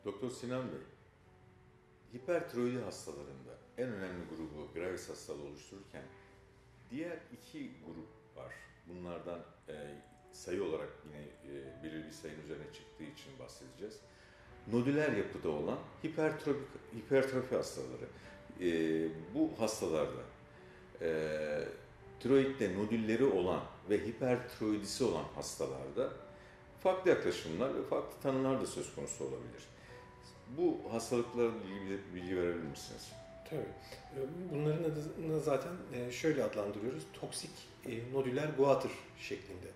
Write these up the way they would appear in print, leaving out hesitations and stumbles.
Doktor Sinan Bey, hipertiroidi hastalarında en önemli grubu Graves hastalığı oluştururken diğer iki grup var. Bunlardan sayı olarak yine belirli bir sayının üzerine çıktığı için bahsedeceğiz. Nodüler yapıda olan hipertrofi hastaları. Bu hastalarda tiroidde nodülleri olan ve hipertiroidisi olan hastalarda farklı yaklaşımlar ve farklı tanılar da söz konusu olabilir. Bu hastalıklarla ilgili bilgi verebilir misiniz? Tabii. Bunların adını zaten şöyle adlandırıyoruz. Toksik nodüler goiter şeklinde.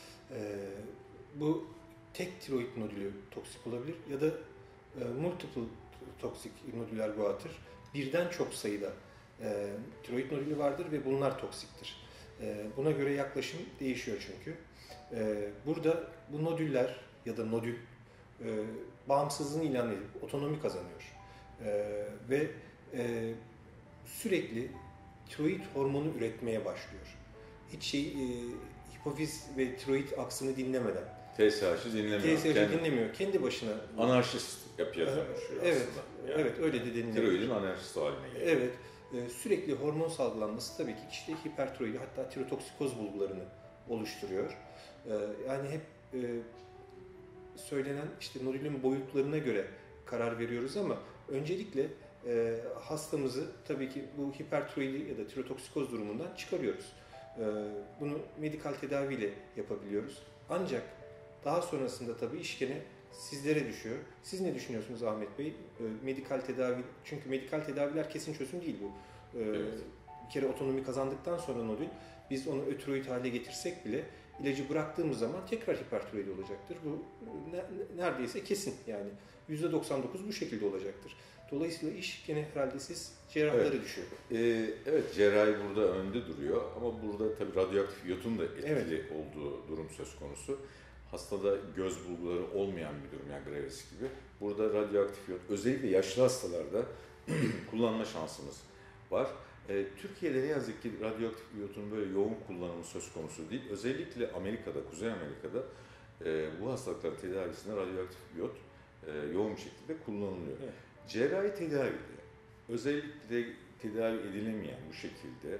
Bu tek tiroid nodülü toksik olabilir ya da multiple toksik nodüler goiter. Birden çok sayıda tiroid nodülü vardır ve bunlar toksiktir. Buna göre yaklaşım değişiyor çünkü. Burada bu nodüller ya da nodül bağımsızlığını ilan edip otonomi kazanıyor. Ve sürekli tiroid hormonu üretmeye başlıyor. Hiç hipofiz ve tiroid aksını dinlemeden. TSH'ı dinlemiyor. TSH'ı dinlemiyor. Kendi başına. Anarşist yapıya dönüşüyor evet, aslında. Yani, evet, öyle de denilebilir. Tiroidin anarşist haline geliyor. Evet. Sürekli hormon salgılanması tabii ki kişide hipertiroidi hatta tirotoksikoz bulgularını oluşturuyor. Yani hep söylenen işte nodülün boyutlarına göre karar veriyoruz ama öncelikle hastamızı tabii ki bu hipertiroidi ya da tirotoksikoz durumundan çıkarıyoruz. Bunu medikal tedaviyle yapabiliyoruz. Ancak daha sonrasında tabii iş gene sizlere düşüyor. Siz ne düşünüyorsunuz Ahmet Bey? Medikal tedavi, çünkü medikal tedaviler kesin çözüm değil bu. Evet. Bir kere otonomi kazandıktan sonra nodül, biz onu ötiroid hale getirsek bile ilacı bıraktığımız zaman tekrar hipertiroid olacaktır. Bu neredeyse kesin yani. %99 bu şekilde olacaktır. Dolayısıyla iş gene herhalde siz cerrahlara düşüyor. Evet, cerrahi burada önde duruyor ama burada tabii radyoaktif iyotun da etkili Evet. olduğu durum söz konusu. Hastada göz bulguları olmayan bir durum, yani Graves gibi. Burada radyoaktif iyot, özellikle yaşlı hastalarda kullanma şansımız var. Türkiye'de ne yazık ki radyoaktif iyotun böyle yoğun kullanımı söz konusu değil. Özellikle Amerika'da, Kuzey Amerika'da bu hastalıkların tedavisinde radyoaktif iyot yoğun bir şekilde kullanılıyor. Evet. Cerrahi tedavide özellikle tedavi edilemeyen bu şekilde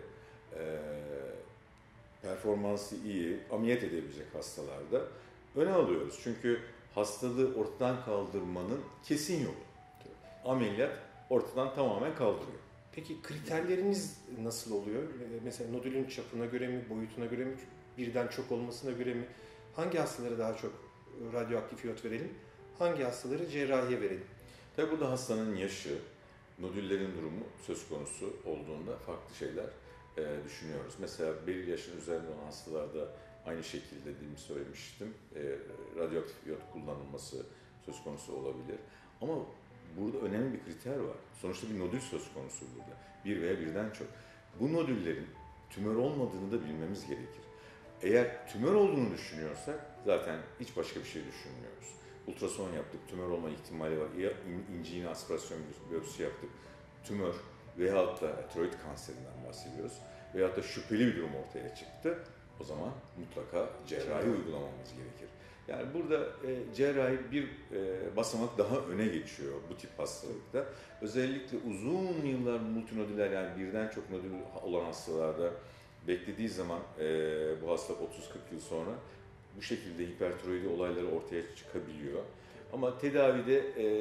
performansı iyi, ameliyat edebilecek hastalarda öne alıyoruz. Çünkü hastalığı ortadan kaldırmanın kesin yolu. Ameliyat ortadan tamamen kaldırıyor. Peki kriterleriniz nasıl oluyor? Mesela nodülün çapına göre mi, boyutuna göre mi, birden çok olmasına göre mi? Hangi hastalara daha çok radyoaktif iyot verelim? Hangi hastaları cerrahiye verelim? Tabi burada hastanın yaşı, nodüllerin durumu söz konusu olduğunda farklı şeyler düşünüyoruz. Mesela belirli yaşın üzerinde olan hastalarda aynı şekilde dediğimi söylemiştim. Radyoaktif iyot kullanılması söz konusu olabilir. Ama burada önemli bir kriter var. Sonuçta bir nodül söz konusu burada. Bir veya birden çok. Bu nodüllerin tümör olmadığını da bilmemiz gerekir. Eğer tümör olduğunu düşünüyorsak zaten hiç başka bir şey düşünmüyoruz. Ultrason yaptık, tümör olma ihtimali var. Ya inci iğne aspirasyon biyopsisi yaptık, tümör veyahut da tiroid kanserinden bahsediyoruz. Veyahut da şüpheli bir durum ortaya çıktı. O zaman mutlaka cerrahi uygulamamız gerekir. Yani burada cerrahi bir basamak daha öne geçiyor bu tip hastalıkta. Özellikle uzun yıllar multinodüler, yani birden çok nodül olan hastalarda beklediği zaman bu hastalık 30-40 yıl sonra bu şekilde hipertiroidi olayları ortaya çıkabiliyor. Ama tedavide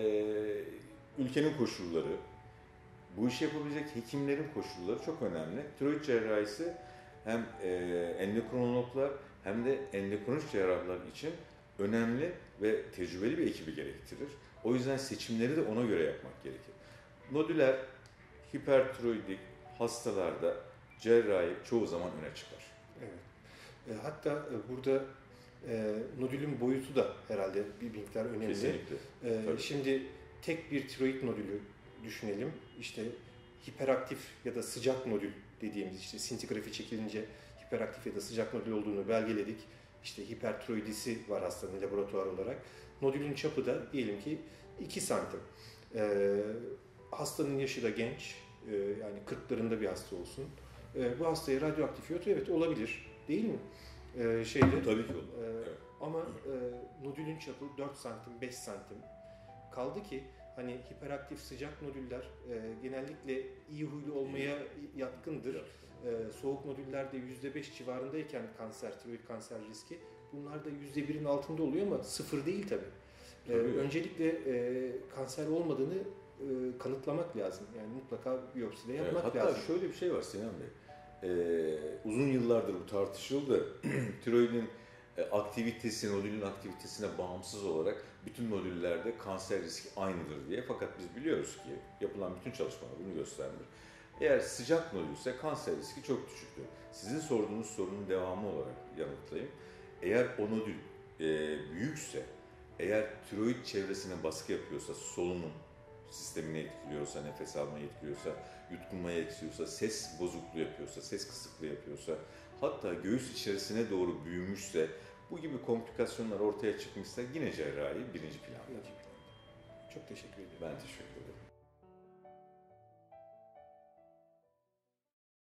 ülkenin koşulları, bu işi yapabilecek hekimlerin koşulları çok önemli. Tiroid cerrahisi hem endokrinologlar hem de endokrinolojik cerrahlar için önemli ve tecrübeli bir ekibi gerektirir. O yüzden seçimleri de ona göre yapmak gerekir. Nodüler, hipertiroidik hastalarda cerrahi çoğu zaman öne çıkar. Evet. Hatta burada nodülün boyutu da herhalde bir miktar önemli. Kesinlikle. Şimdi tek bir tiroid nodülü düşünelim. İşte hiperaktif ya da sıcak nodül dediğimiz, işte sintigrafi çekilince hiperaktif ya da sıcak nodül olduğunu belgeledik. İşte hipertiroidisi var hastanın laboratuvar olarak. Nodülün çapı da diyelim ki 2 santim. Hastanın yaşı da genç, yani 40'larında bir hasta olsun. Bu hastaya radyoaktif iyot evet olabilir, değil mi? Tabii ki olur. Evet. Ama nodülün çapı 4 santim, 5 santim. kaldı ki hani hiperaktif sıcak nodüller genellikle iyi huylu olmaya yatkındır. Soğuk nodüllerde %5 civarındayken tiroid kanser riski, bunlar da %1'in altında oluyor ama sıfır değil tabii. Öncelikle kanser olmadığını kanıtlamak lazım. Yani mutlaka biyopside yapmak lazım. Hatta şöyle bir şey var Sinan Bey. Uzun yıllardır bu tartışıldı. Tiroidin aktivitesi, nodülün aktivitesine bağımsız olarak bütün nodüllerde kanser riski aynıdır diye. Fakat biz biliyoruz ki yapılan bütün çalışmalar bunu göstermiş. Eğer sıcak nodülse kanser riski çok düşüktür. Sizin sorduğunuz sorunun devamı olarak yanıtlayayım. Eğer o nodül büyükse, eğer tiroid çevresine baskı yapıyorsa, solunum sistemini etkiliyorsa, nefes almayı etkiliyorsa, yutkunmayı etkiliyorsa, ses bozukluğu yapıyorsa, ses kısıklığı yapıyorsa, hatta göğüs içerisine doğru büyümüşse, bu gibi komplikasyonlar ortaya çıkmışsa yine cerrahi birinci planda. Çok teşekkür ederim. Ben teşekkür ederim.